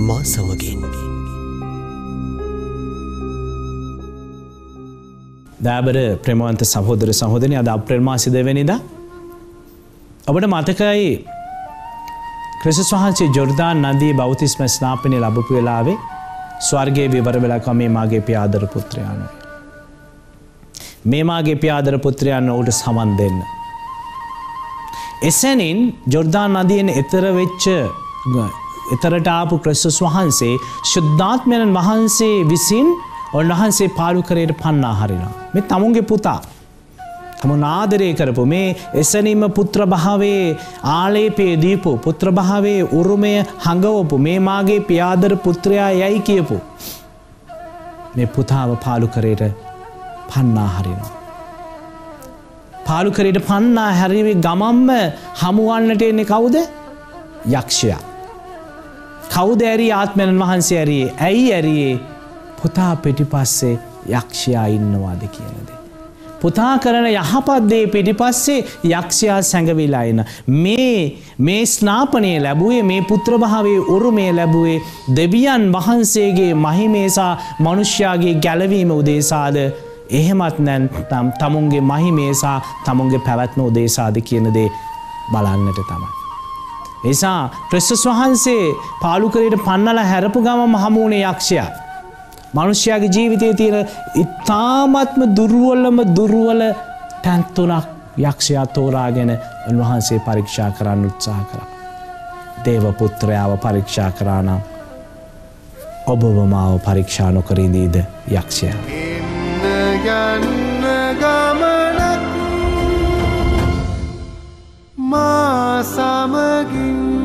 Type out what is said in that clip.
මා සමගින් දෑබර ප්‍රේමවන්ත සහෝදර සහෝදරනි අද අප්‍රේල් මාසේ 2 වෙනිදා ඔබට මතකයි ක්‍රිස්තුස් වහන්සේ ජෝර්දාන් නදියේ බෞතිස්ම ස්නාපනය ලැබපු වෙලාවේ ස්වර්ගයේ විවර වෙලා කම මේ මාගේ පියාදර පුත්‍රයාණන් මේ මාගේ පියාදර පුත්‍රයාණන් උට සමන් දෙන්න එසැනින් ජෝර්දාන් නදියෙන් එතර වෙච්ච එතරට ආපු ක්‍රිස්තුස් වහන්සේ ශුද්ධාත්මයන් වහන්සේ විසින් උන්වහන්සේ පාලුකරයට පන්නා හරිනවා මේ තමුන්ගේ පුතා තමුන් ආදරය කරපු මේ එසැනීම පුත්‍ර භාවයේ ආලේපේ දීපු පුත්‍ර භාවයේ උරුමය හඟවපු මේ මාගේ පියාදර පුත්‍රයා යයි කියපු මේ පුතාව පාලුකරයට පන්නා හරිනවා පාලුකරයට පන්නා හැරිවේ ගමම්ම හමුවන්නට එන්නේ කවුද යක්ෂයා කවුද ඇරී ආත්මයන් වහන්සේ ඇරියේ ඇයි ඇරියේ පුතා පිටිපස්සේ යක්ෂයා ඉන්නවාද කියන දේ. පුතා කරන යහපත් දේ පිටිපස්සේ යක්ෂයා සැඟවිලා ඉන්න. මේ ස්නාපනය ලැබුවේ මේ පුත්‍ර භාවයේ උරුමය ලැබුවේ දෙවියන් වහන්සේගේ මහිමේ සහ මනුෂ්‍යයාගේ ගැලවීම උදෙසාද එහෙමත් නැත්නම් තමුන්ගේ මහිමේ සහ තමුන්ගේ පැවැත්ම උදෙසාද කියන දේ බලන්නට තමයි. එසා ක්‍රිස්තුස් වහන්සේ පාලුකරයට පන්නලා හැරපු ගමම හමු වුණේ යක්ෂයා. මනුෂ්‍යයාගේ ජීවිතයේ තියෙන ඉතාමත්ම දුර්වල තැන් තුනක් යක්ෂයා තෝරාගෙන උන්වහන්සේ පරීක්ෂා කරන්න උත්සාහ කරා. දේව පුත්‍රයාව පරීක්ෂා කරා නම් ඔබව මාව පරීක්ෂා නොකර ඉඳීද යක්ෂයා. යන්න ගමනක් මා සමගින්